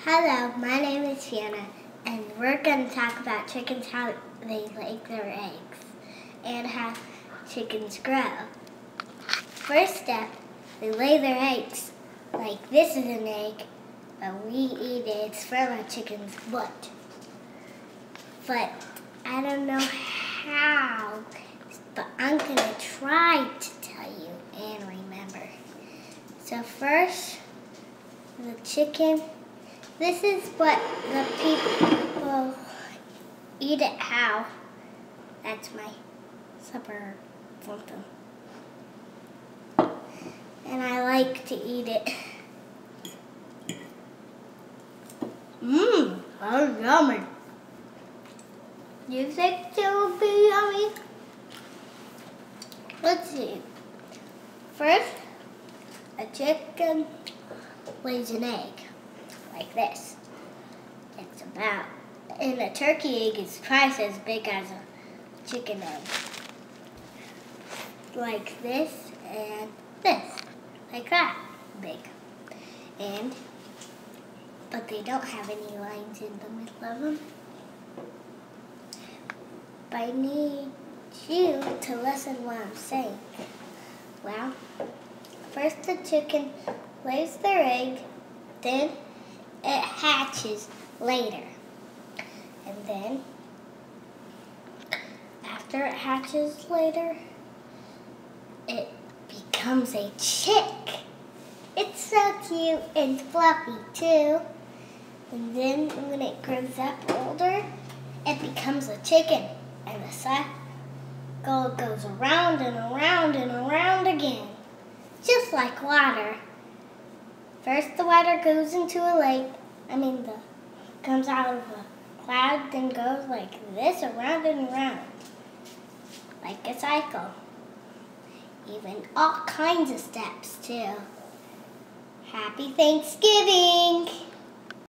Hello, my name is Fiona, and we're going to talk about chickens, how they lay their eggs, and how chickens grow. First step, they lay their eggs. Like this is an egg, but we eat it. It's from a chicken's butt. But I don't know how, but I'm going to try to tell you and remember. So first, the chicken. This is what the people eat it how. That's my supper something. And I like to eat it. That's yummy. You think it will be yummy? Let's see. First, a chicken lays an egg. Like this. It's about, and a turkey egg is twice as big as a chicken egg. Like this and this. Like that big. But they don't have any lines in the middle of them. But I need you to listen what I'm saying. Well, first the chicken lays their egg, then it hatches later. And then, after it hatches later, it becomes a chick. It's so cute and fluffy too. And then when it grows up older, it becomes a chicken. And the cycle goes around and around and around again. Just like water. First the water goes into a lake, comes out of a cloud, then goes like this, around and around. Like a cycle. Even all kinds of steps too. Happy Thanksgiving!